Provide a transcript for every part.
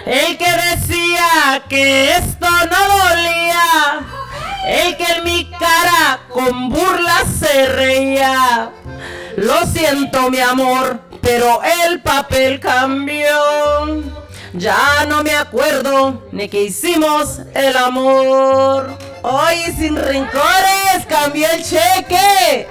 El que decía que esto no dolía, el que en mi cara con burla se reía. Lo siento, mi amor, pero el papel cambió. Ya no me acuerdo ni que hicimos el amor. Hoy sin rencores cambió el cheque.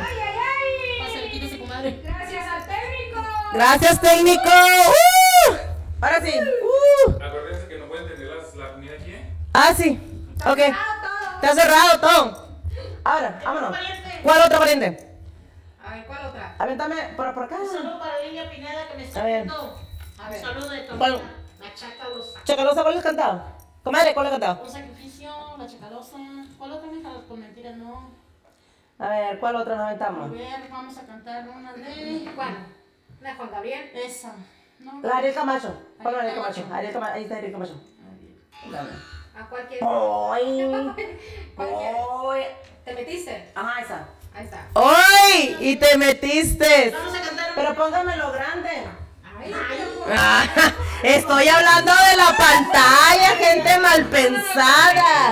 Gracias al técnico. Gracias, técnico. Ahora sí. Acuérdense que no pueden tener la comida aquí. Ah, sí. Ok. Está cerrado todo. Ahora, vámonos. ¿Cuál otra pariente? A ver, ¿cuál otra? Avéntame por acá. Un saludo para Lilia Pineda que me está A ver. viendo. A ver. Un saludo de tu ¿Cuál? amiga, la Chacalosa. Chacalosa, ¿cuál le has cantado? Comadre, ¿cuál le has cantado? Un sacrificio, la Chacalosa. ¿Cuál otra mija? Con mentiras no. A ver, ¿cuál otra nos A aventamos? ver, vamos a cantar una de. ¿Cuál? ¿La de Juan Gabriel? Esa. No. La Ariel Camacho. ¿Cuál es Ariel Ariel Camacho? Camacho. Ariel Camacho. Ahí está Ariel Camacho. Dame. ¿A cuál quieres? ¡Ay! ¿Cuál quieres? ¡Ay! ¿Te metiste? Ajá, esa. Ahí está. ¡Ay! Y te metiste. Vamos a cantar Pero póngamelo grande. Ay, Ah, estoy hablando de la pantalla, gente mal pensada.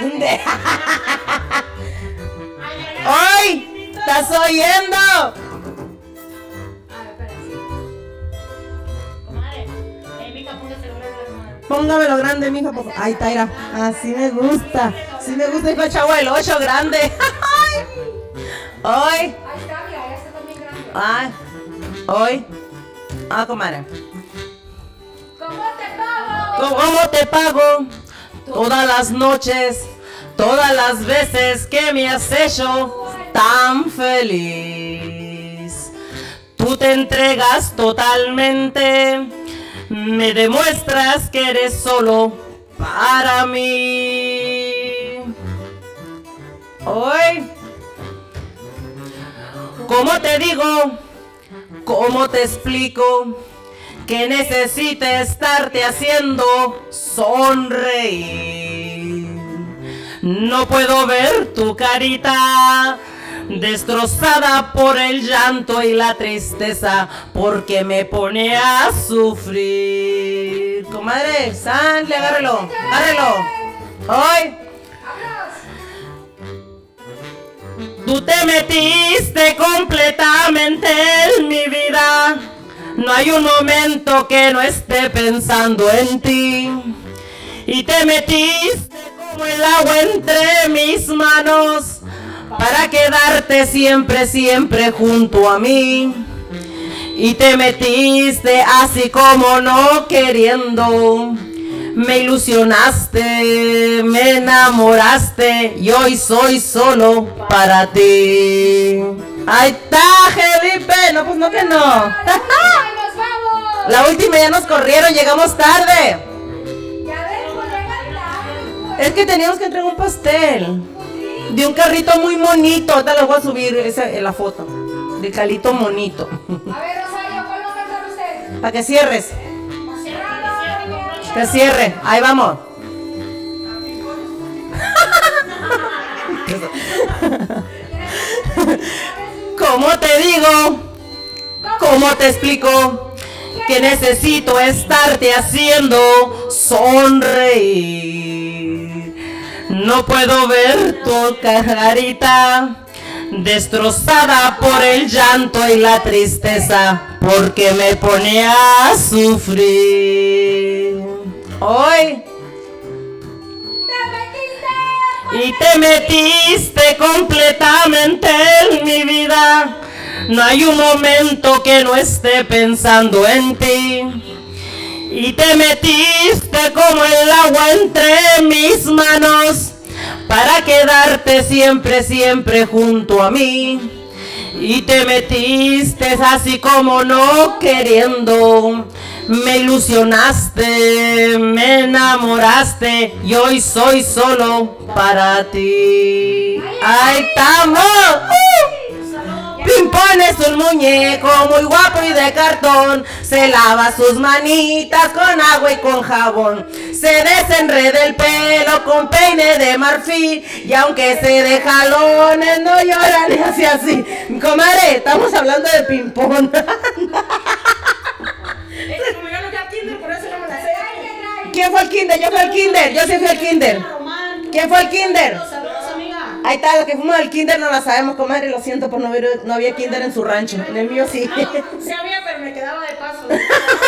¡Ay! ¿Estás oyendo? A ver, espérense. Comadre, Mica, póngase el grande a la comadre. Póngamelo grande, mijo. Ay, Taira. Así me gusta. Sí me gusta el chavo el 8 grande. ¡Ay! Ahí está, mira, este también grande. ¡Ay! ¡Ay! Ah, comadre. ¿Cómo te pago? ¿Cómo te pago? Todas las noches, todas las veces que me has hecho tan feliz. Tú te entregas totalmente, me demuestras que eres solo para mí. Hoy, ¿cómo te digo? ¿Cómo te explico? Que necesito estarte haciendo sonreír. No puedo ver tu carita destrozada por el llanto y la tristeza, porque me pone a sufrir. Comadre, Sanle, agárrelo, agárrelo. Hoy. Tú te metiste completamente en mi vida. No hay un momento que no esté pensando en ti. Y te metiste como el agua entre mis manos para quedarte siempre, siempre junto a mí. Y te metiste así como no queriendo. Me ilusionaste, me enamoraste y hoy soy solo para ti. Ahí está, Felipe. No, pues no que no. ¡Nos vamos! La última ya nos corrieron, llegamos tarde. Ya ves, pues llegan tarde. Es que teníamos que entregar un pastel de un carrito muy bonito. Ahorita les voy a subir la foto del carrito monito. A ver, Rosario, ¿cuál va a cantar usted? Para que cierres. Cerrado. Que cierre. Ahí vamos. ¿Cómo te digo? ¿Cómo te explico? Que necesito estarte haciendo sonreír. No puedo ver tu carita destrozada por el llanto y la tristeza, porque me pone a sufrir. Hoy. Y te metiste completamente en mi vida. No hay un momento que no esté pensando en ti. Y te metiste como el agua entre mis manos para quedarte siempre, siempre junto a mí. Y te metiste así como no queriendo. Me ilusionaste, me enamoraste y hoy soy solo para ti. ¡Ahí estamos! Pimpón es un muñeco muy guapo y de cartón. Se lava sus manitas con agua y con jabón. Se desenreda el pelo con peine de marfil. Y aunque se dé jalones no llora ni hace así. Comadre, estamos hablando de Pimpón. Como yo no ya Tinder, por eso no me la sé. ¿Quién fue al kinder? Yo fui al kinder. Yo sí fui al kinder. ¿Quién fue al kinder? Saludos, amiga. Ahí está, los que fuimos al kinder no la sabemos, comadre. Lo siento, por no había kinder en su rancho. En el mío sí. No, sí había, pero me quedaba de paso. Me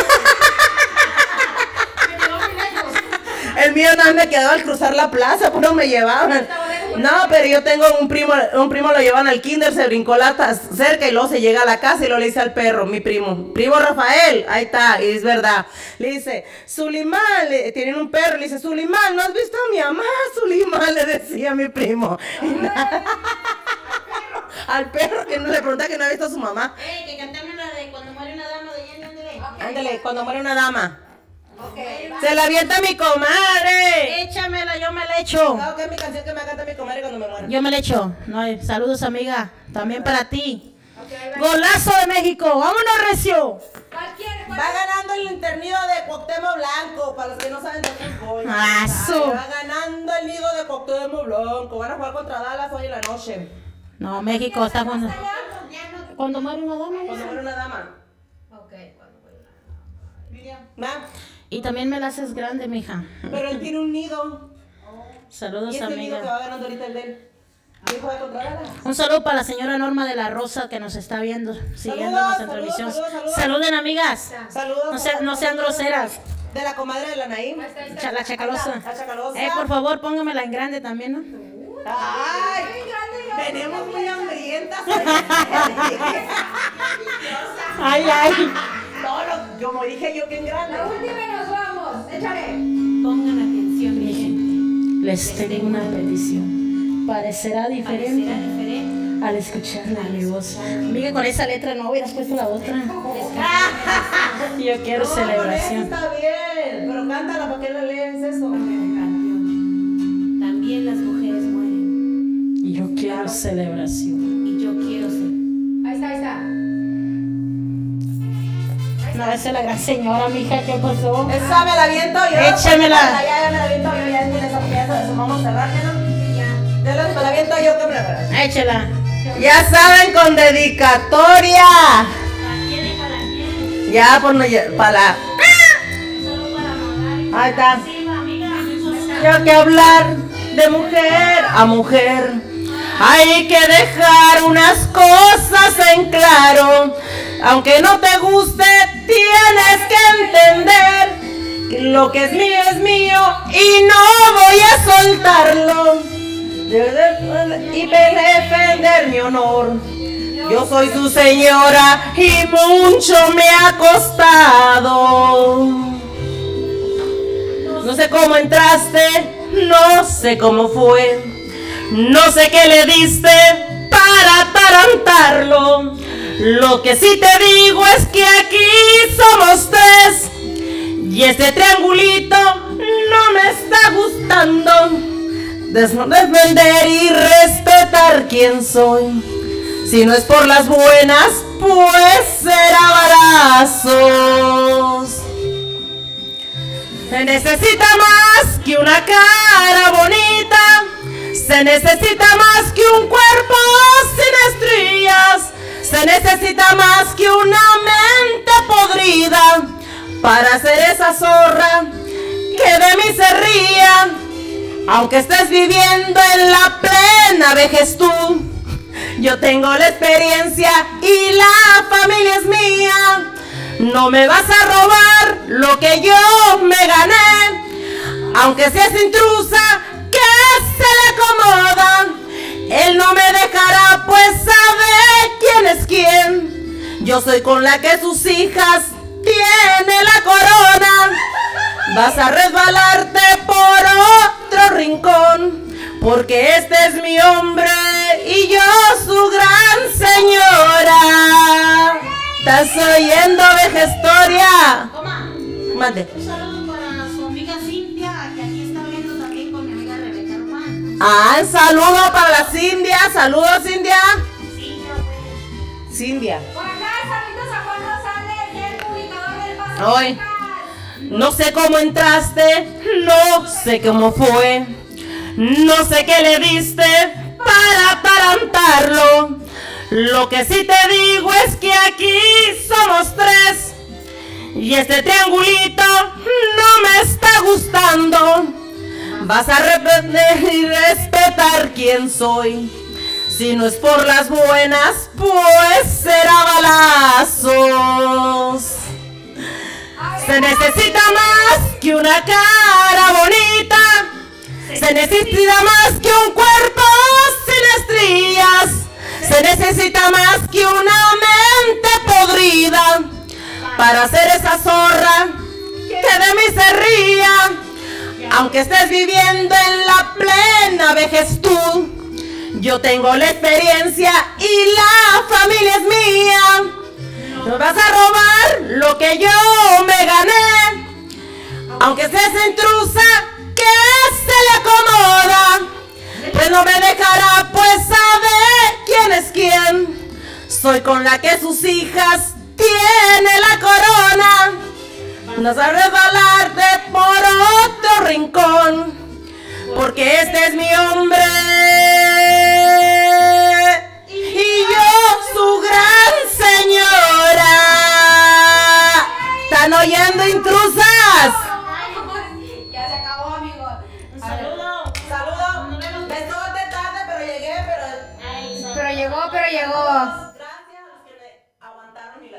quedó muy lejos. El mío nada más me quedaba al cruzar la plaza, pues no me llevaban. No, pero yo tengo un primo lo llevan al kinder, se brincó la cerca y luego se llega a la casa y luego le dice al perro, mi primo Rafael, ahí está, y es verdad. Le dice, Sulimán, tienen un perro, le dice, Sulimán, ¿no has visto a mi mamá? Sulimán, le decía a mi primo. Al perro que no le pregunta que no ha visto a su mamá. Que cantame la de Cuando muere una dama de Jenny, ándale. Ándale, cuando muere una dama. Okay, va. Se la avienta mi comadre. Échamela, yo me la echo. Ah, ok, mi canción que me canta mi comadre cuando me muera. Yo me la echo. No, saludos, amiga. También para ti. Okay, ahí va. Golazo de México. Vámonos, recio. Cualquier- Va ganando el internido de Cuauhtémoc Blanco, para los que no saben de fútbol. Ah, su. Va ganando el nido de Cuauhtémoc Blanco. Van a jugar contra Dallas hoy en la noche. No, México está cuando muere una dama. Cuando muere una dama. Okay, cuando muere una dama. Ma, Y también me la haces grande, mija. pero él tiene un nido. Saludos, Y ese nido que va amiga. ganando ahorita el de él. ¿Y juega contra Dallas? Un saludo para la señora Norma de la Rosa que nos está viendo, siguiéndonos en saludos, transmisión. saludos. Saluden, amigas. Saludos. No sean groseras. De la comadre de la Naim. Ahí está. La chacalosa. La chacalosa. Por favor, póngamela en grande también, ¿no? Ay, venimos muy hambrientas. Ay, ay. No, como dije yo, que en grande. La última y nos vamos. Échale. Pongan atención, mi gente. Les tengo una petición. Parecerá diferente al escucharla mi voz. Amiga, con esa letra no hubieras puesto la otra. Yo quiero celebración. Está bien, pero cántala, ¿para qué la lees eso? También las mujeres mueren Y yo quiero celebración. y yo quiero ser. Ahí está. No, esa es la gran señora, mija, ¿qué pasó? Esa me la viento yo. Échamela. Ya me la viento yo, ya tiene esa pieza, eso vamos a cerrar, ¿ya no? Ya me la viento yo, que me la verás. Échala. Ya saben, con dedicatoria. Ya, pues no, para la... Ahí está. Tengo que hablar de mujer a mujer. Hay que dejar unas cosas en claro. Aunque no te guste, tienes que entender que lo que es mío y no voy a soltarlo. Y defender mi honor. Yo soy su señora y mucho me ha costado. No sé cómo entraste, no sé cómo fue, no sé qué le diste para atarantarlo. Lo que sí te digo es que aquí somos tres y este triangulito no me está gustando. Defender y respetar quién soy. Si no es por las buenas, pues será abrazos. Se necesita más que una cara bonita. Se necesita más que un cuerpo sin estrías. Se necesita más que una mente podrida para ser esa zorra que de mí se ría. Aunque estés viviendo en la plena vejez tú, yo tengo la experiencia y la familia es mía. No me vas a robar lo que yo me gané. Aunque seas intrusa, que se le acomoda. Él no me dejará, pues sabe quién es quién. Yo soy con la que sus hijas tienen la corona. Vas a resbalarte por otro rincón, porque este es mi hombre y yo su gran señora. ¿Estás oyendo, Vejestoria? Toma. Mande. Un saludo para su amiga Cintia, que aquí está viendo también con mi amiga Rebeca Román. Ah, un saludo para la Cindia. Saludos, Cindia. Cindia. Por acá, saludos a Juan Rosales, el publicador del Paso. Hoy. No sé cómo entraste, no sé cómo fue, no sé qué le diste para atarantarlo. Lo que sí te digo es que aquí somos tres y este triangulito no me está gustando. Vas a arrepentir y respetar quién soy. Si no es por las buenas, pues será balazos. Se necesita más que una cara bonita. Se necesita más que un cuerpo sin estrías. Se necesita más que una mente podrida para ser esa zorra que de mí se ría. Aunque estés viviendo en la plena vejez tú, yo tengo la experiencia y la familia es mía. No vas a robar lo que yo me gané, aunque seas intrusa que se le acomoda, pues no me dejará pues saber quién es quién. Soy con la que sus hijas tiene la corona. No sabes resbalarte por otro rincón, porque este es mi hombre y yo su gran señora. ¿Están oyendo, intrusas? Ya se acabó, amigos. Un saludo. Saludo. Me estuvo de tarde, pero llegué, Pero llegó. gracias a los que me aguantaron y la...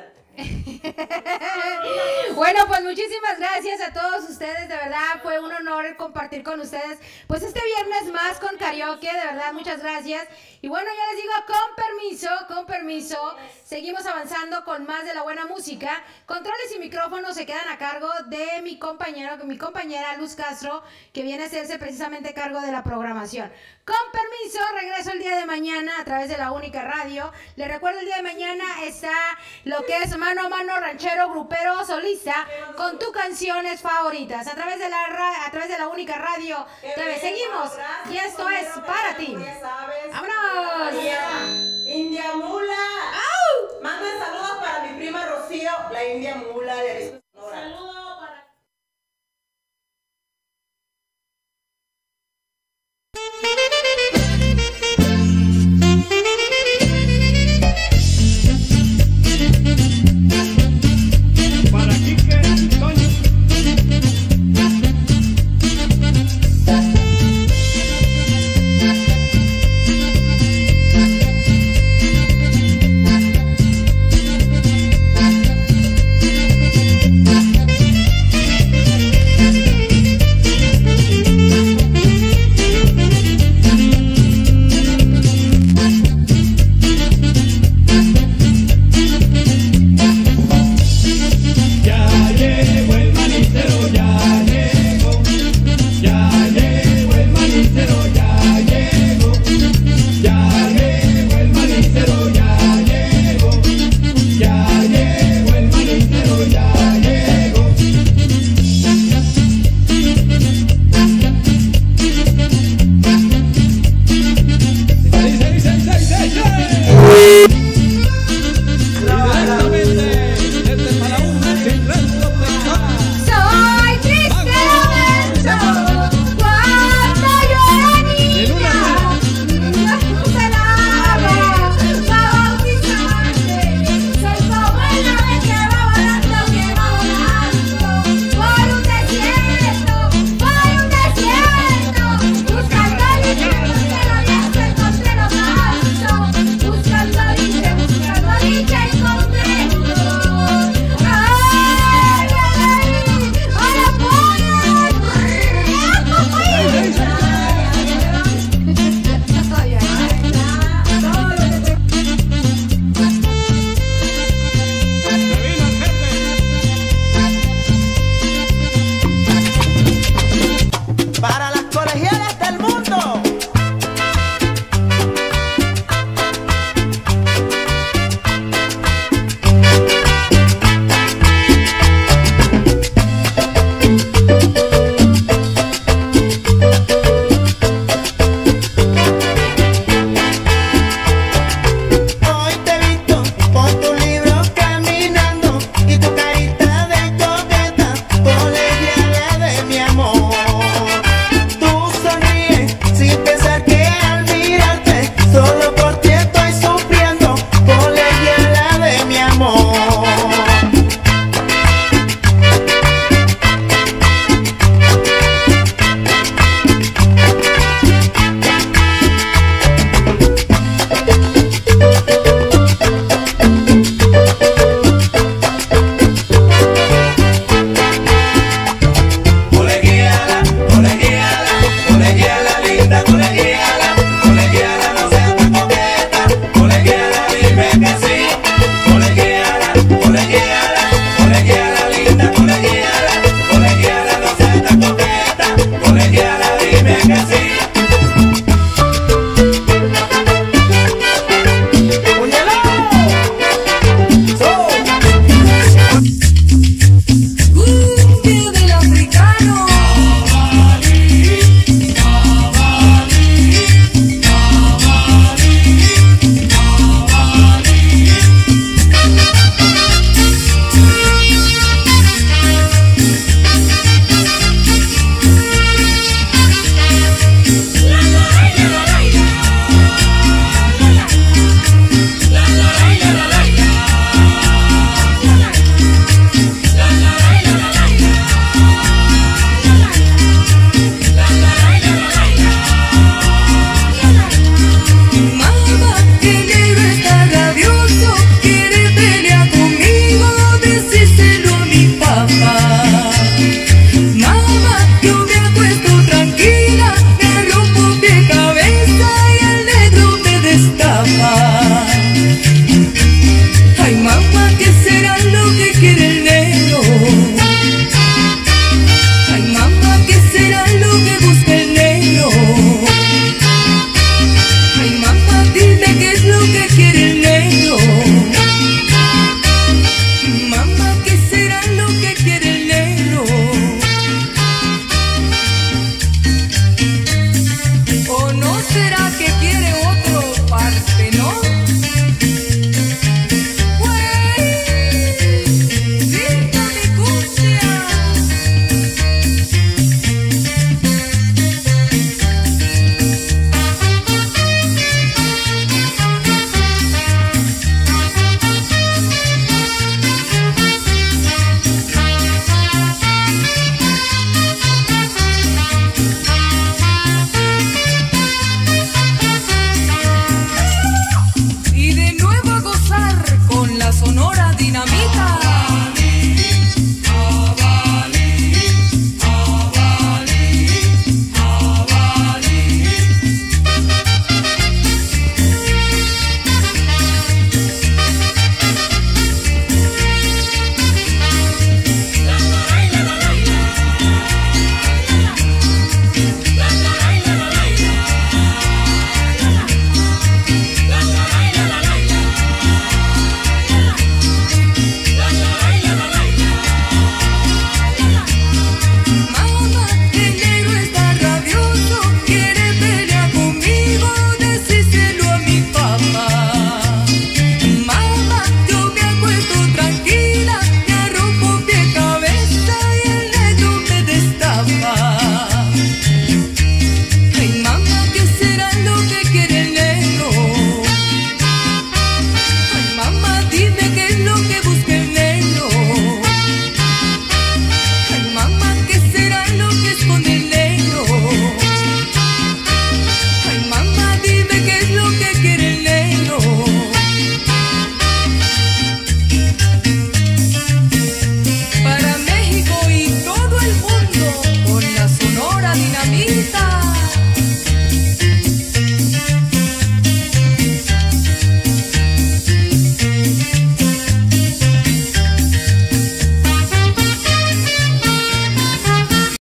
Bueno, pues muchísimas gracias a todos ustedes, de verdad fue un honor compartir con ustedes pues este viernes más con karaoke, de verdad muchas gracias. Y bueno, ya les digo, con permiso, seguimos avanzando con más de la buena música. Controles y micrófonos se quedan a cargo de mi compañera Luz Castro, que viene a hacerse precisamente cargo de la programación. Con permiso, regreso el día de mañana a través de La Única Radio. Les recuerdo, el día de mañana está lo que es Mano a Mano, ranchero, grupero, solista, con tus canciones favoritas, a través de la Única Radio TV. Seguimos, y esto es para ti. ¡Vámonos! India Mula. ¡Au! Manden saludos para mi prima Rocío, la India Mula de Arisco, Sonora. Saludo para... Para Quique, Toño. lluvia